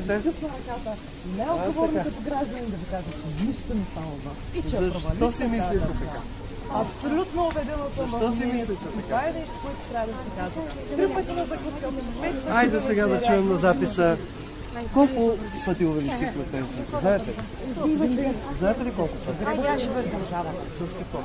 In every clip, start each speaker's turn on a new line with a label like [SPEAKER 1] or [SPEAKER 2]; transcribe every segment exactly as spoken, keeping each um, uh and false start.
[SPEAKER 1] Здравейте.
[SPEAKER 2] Не е отговорно като гражданин да ви кажа, че нищо не става за. И че
[SPEAKER 1] Защо си мислите така?
[SPEAKER 2] Абсолютно убедена съм в
[SPEAKER 1] Защо си
[SPEAKER 2] мнението.
[SPEAKER 1] мислите така?
[SPEAKER 2] Това е нещо, което трябва да се казва. Три пъти на загласяване.
[SPEAKER 1] Айде сега да чуем на записа. Колко пъти увеличихме пенсиите? Знаете ли? Знаете ли колко пъти?
[SPEAKER 2] Айде, аз ще възражава.
[SPEAKER 1] С какво?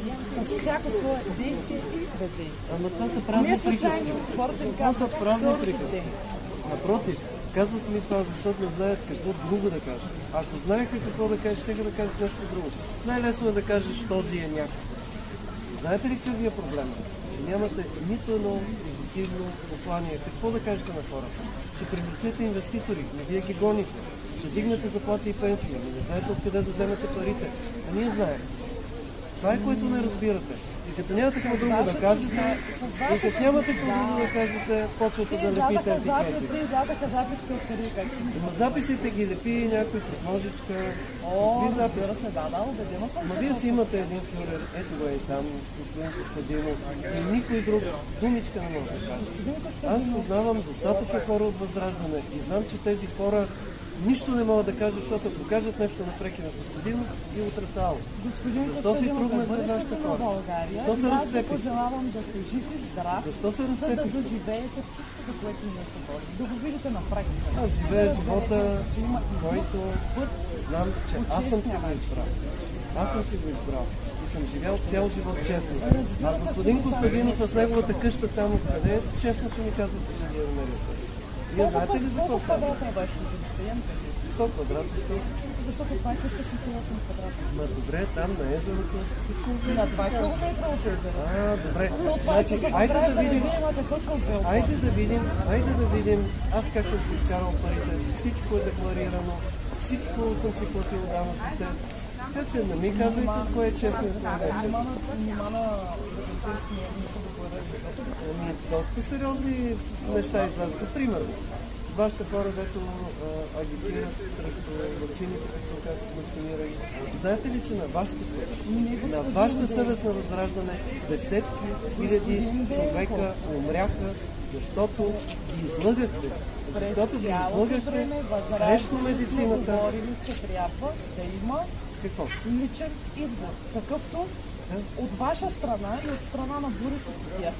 [SPEAKER 2] С всяко свое действие и бездействие.
[SPEAKER 1] Ама това са празни
[SPEAKER 2] Не
[SPEAKER 1] приказки.
[SPEAKER 2] случайно хората ви
[SPEAKER 1] Това са
[SPEAKER 2] казват
[SPEAKER 1] празни
[SPEAKER 2] соросите.
[SPEAKER 1] приказки. Напротив, казват ми това, защото не знаят какво друго да кажат. Ако знаеха какво да кажеш, ще да кажат нещо друго. Най-лесно е да кажеш, този е някакъв. Знаете ли какъв ви е проблем? Нямате нито едно позитивно послание. Какво да кажете на хората? Ще привлечете инвеститори, но вие ги гоните. Ще дигнете заплати и пенсии, но не знаете откъде да вземете парите. А ние знаем. Това е, което не разбирате. И като нямате какво друго да кажете, и като нямате какво друго да кажете, почвате да лепите етикети.
[SPEAKER 2] Те издадаха записите от къде как си.
[SPEAKER 1] Ама записите ги лепи някой с ножичка.
[SPEAKER 2] О,
[SPEAKER 1] Какви
[SPEAKER 2] разбира
[SPEAKER 1] записи?
[SPEAKER 2] се, да, да, убедена съм.
[SPEAKER 1] Ама вие си имате един фюрер, ето го е там, господин Костадинов, и никой друг думичка не може да каже. Аз познавам достатъчно хора от Възраждане и знам, че тези хора нищо не могат да кажат, защото ако кажат нещо напреки на Костадинов и утрасало.
[SPEAKER 2] Господин
[SPEAKER 1] Защо си
[SPEAKER 2] Костадинов,
[SPEAKER 1] тръгнахте
[SPEAKER 2] да
[SPEAKER 1] нашите
[SPEAKER 2] бъдещето на
[SPEAKER 1] хора?
[SPEAKER 2] България,
[SPEAKER 1] Защо се
[SPEAKER 2] и аз ви
[SPEAKER 1] разцепихте?
[SPEAKER 2] пожелавам да сте жив и здрав,
[SPEAKER 1] Защо се
[SPEAKER 2] за да
[SPEAKER 1] разцепихте?
[SPEAKER 2] доживеете всичко, за което ние се борим. Да го видите на практика.
[SPEAKER 1] Аз живея живота,
[SPEAKER 2] Че има
[SPEAKER 1] който
[SPEAKER 2] път.
[SPEAKER 1] знам, че аз съм си го избрал. Аз съм си го избрал. И съм живял цял живот честно. А господин Костадинов с неговата къща там, къде честно ще ми казвате, че ги е намерил. Вие знаете ли за какво
[SPEAKER 2] Колко
[SPEAKER 1] става?
[SPEAKER 2] квадрата е вашето жилище?
[SPEAKER 1] сто квадрата, що?
[SPEAKER 2] Защото това е къща шестдесет и осем квадрата.
[SPEAKER 1] Ма добре, там на езерото.
[SPEAKER 2] На два километра от езеро.
[SPEAKER 1] А, добре.
[SPEAKER 2] Значи,
[SPEAKER 1] Значи, айде да видим,
[SPEAKER 2] Вие имате точно две опорки.
[SPEAKER 1] айде да видим, айде да видим, аз как съм си изкарал парите, всичко е декларирано, всичко съм си платил данъците. Така че не ми казвайте кое е честно и кое не е честно.
[SPEAKER 2] Нима на европейския никога да бъде.
[SPEAKER 1] Ами, доста сериозни неща излязоха. Примерно, вашите хора, дето а, агитират срещу ваксините, които как се вакцинирали. Знаете ли, че на вашата съвест, на вашата съвест на Възраждане, десетки хиляди човека умряха, защото ги излъгахте. Защото ги излъгахте срещу медицината.
[SPEAKER 2] Говорили, че трябва да има
[SPEAKER 1] Какво?
[SPEAKER 2] личен избор, какъвто от ваша страна и от страна на Борисов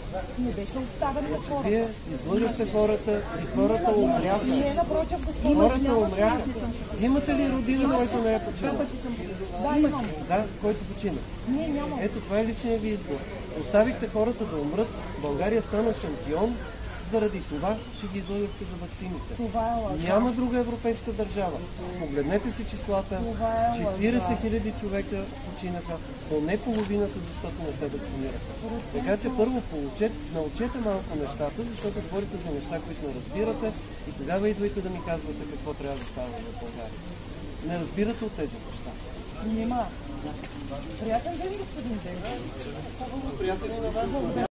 [SPEAKER 2] не беше оставен на хората.
[SPEAKER 1] Вие излъгахте хората и хората умряха.
[SPEAKER 2] Не, напротив, господин.
[SPEAKER 1] Хората умряха. Имате ли родина, който не е починал?
[SPEAKER 2] Да, имам.
[SPEAKER 1] Да, който почина.
[SPEAKER 2] Не, нямам.
[SPEAKER 1] Ето това е личният ви избор. Оставихте хората да умрат. България стана шампион заради това, че ги излъгахте за ваксините.
[SPEAKER 2] Това е лъжа.
[SPEAKER 1] Няма друга европейска държава. Погледнете си числата.
[SPEAKER 2] Това е лъжа.
[SPEAKER 1] четиридесет хиляди човека починаха, поне половината, защото не се вакцинираха. Така че първо получете, научете малко нещата, защото говорите за неща, които не разбирате и тогава идвайте да ми казвате какво трябва да става в България. Не разбирате от тези неща.
[SPEAKER 2] Нима. Приятен ден, господин Денис.
[SPEAKER 1] Приятели на вас.